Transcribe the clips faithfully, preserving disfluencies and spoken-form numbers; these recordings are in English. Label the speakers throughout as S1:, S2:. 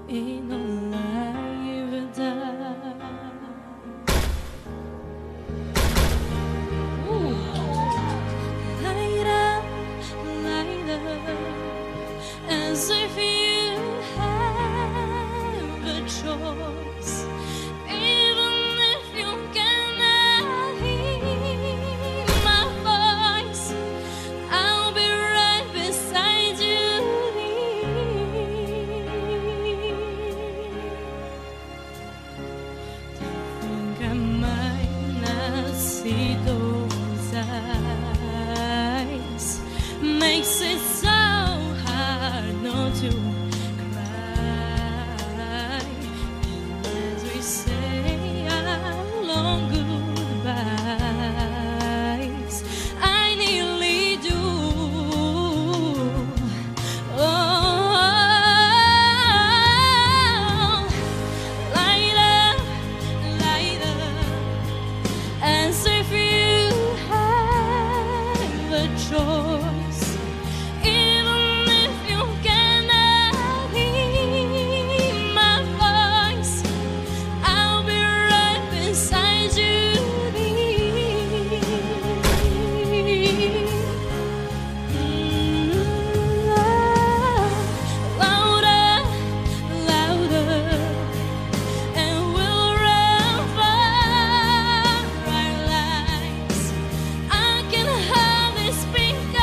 S1: in a lifetime. Ooh. Light up, light up, as if you have a choice. Even if you cannot hear my voice, I'll be right beside you. Think I might not see those eyes, makes it so hard not to cry. As we say our long goodbyes, I nearly do. Oh, light up, light up, as if you have a choice. Even if you cannot hear my voice, I'll be right beside you. Louder, louder, and we'll run for our lives. I can hardly speak. I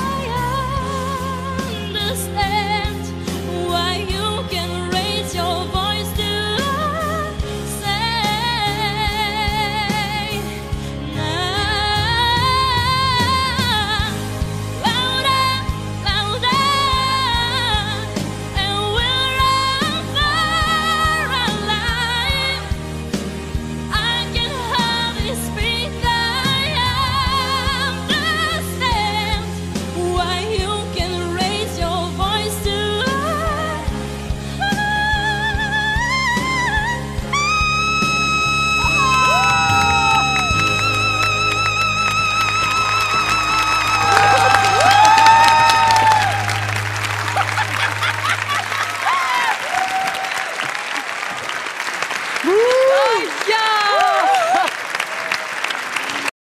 S1: understand why you can raise your voice to say now. Louder, louder, and we'll run for our lives. I can hardly speak. I understand why you can raise your voice to
S2: Ой, я!